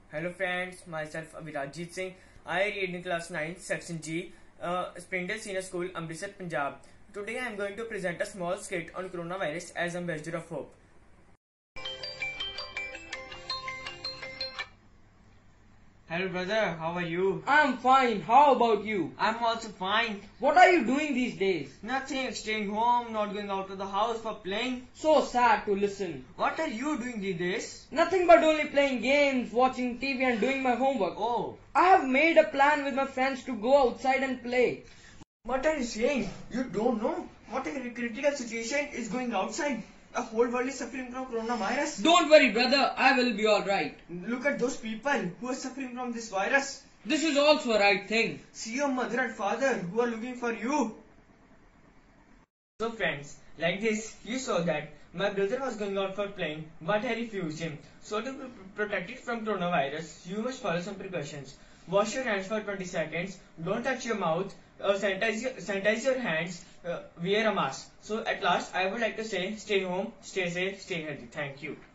Hello friends, myself Abhirajit Singh. I read in class 9, section G, Springdale Senior School, Amritsar, Punjab. Today I am going to present a small skit on coronavirus as ambassador of hope. Hello brother, how are you? I'm fine. How about you? I'm also fine. What are you doing these days? Nothing, staying home, not going out of the house for playing. So sad to listen. What are you doing these days? Nothing but only playing games, watching TV and doing my homework. Oh, I have made a plan with my friends to go outside and play. what are you saying? You don't know what a critical situation is going outside. The whole world is suffering from coronavirus. Don't worry, brother. I will be alright. Look at those people who are suffering from this virus. This is also a right thing. See your mother and father who are looking for you. So friends, like this, you saw that my brother was going out for playing, but I refused him. So to be protected from coronavirus, you must follow some precautions. Wash your hands for 20 seconds. Don't touch your mouth. Sanitize your hands. Wear a mask. So at last, I would like to say, stay home, stay safe, stay healthy. Thank you.